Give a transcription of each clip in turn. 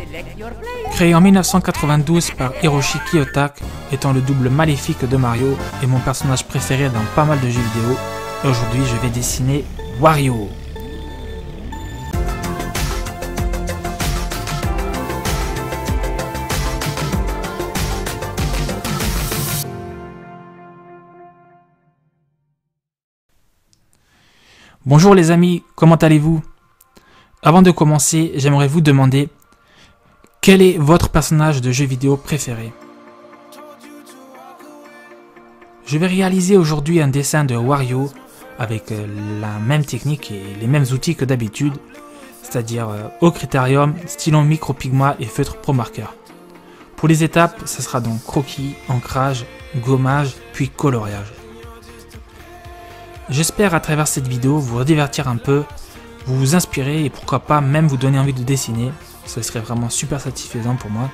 Créé en 1992 par Hiroshi Kiyotake, étant le double maléfique de Mario et mon personnage préféré dans pas mal de jeux vidéo, et aujourd'hui je vais dessiner Wario. Bonjour les amis, comment allez-vous? Avant de commencer, j'aimerais vous demander quel est votre personnage de jeu vidéo préféré? Je vais réaliser aujourd'hui un dessin de Wario avec la même technique et les mêmes outils que d'habitude, c'est-à-dire eau critérium, stylo micropigma et feutre pro marqueur. Pour les étapes, ce sera donc croquis, ancrage, gommage, puis coloriage. J'espère à travers cette vidéo vous divertir un peu, vous inspirer et pourquoi pas même vous donner envie de dessiner. Ce serait vraiment super satisfaisant pour moi.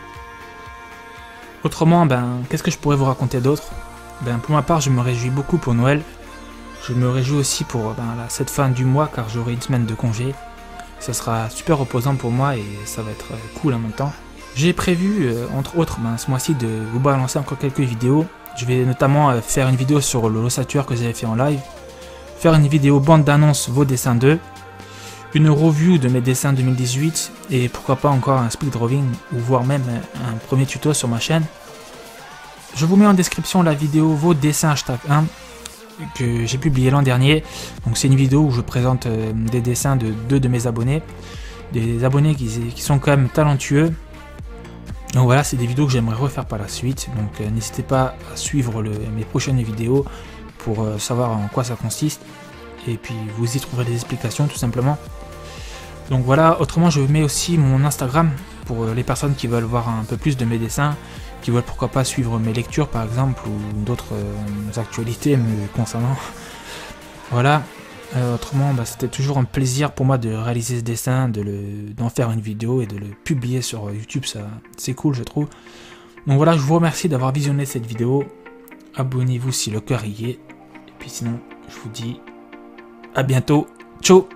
Autrement, qu'est-ce que je pourrais vous raconter d'autre? Pour ma part, je me réjouis beaucoup pour Noël. Je me réjouis aussi pour cette fin du mois car j'aurai une semaine de congé. Ça sera super reposant pour moi et ça va être cool en même temps. J'ai prévu, entre autres, ce mois-ci de vous balancer encore quelques vidéos. Je vais notamment faire une vidéo sur le l'ossature que j'avais fait en live. Faire une vidéo bande d'annonce vos dessins 2. Une review de mes dessins 2018 et pourquoi pas encore un speed drawing ou voire même un premier tuto sur ma chaîne. Je vous mets en description la vidéo vos dessins hashtag 1 que j'ai publié l'an dernier. Donc c'est une vidéo où je présente des dessins de deux de mes abonnés, des abonnés qui sont quand même talentueux. Donc voilà, c'est des vidéos que j'aimerais refaire par la suite. Donc n'hésitez pas à suivre mes prochaines vidéos pour savoir en quoi ça consiste. Et puis vous y trouverez des explications tout simplement. Donc voilà, autrement je mets aussi mon Instagram pour les personnes qui veulent voir un peu plus de mes dessins, qui veulent pourquoi pas suivre mes lectures par exemple ou d'autres actualités me concernant. Voilà, autrement c'était toujours un plaisir pour moi de réaliser ce dessin, d'en faire une vidéo et de le publier sur YouTube, ça c'est cool je trouve. Donc voilà, je vous remercie d'avoir visionné cette vidéo, abonnez-vous si le cœur y est, et puis sinon je vous dis à bientôt, ciao.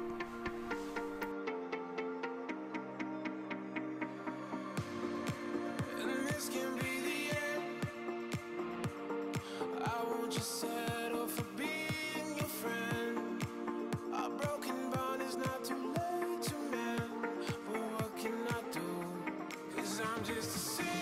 I'm just a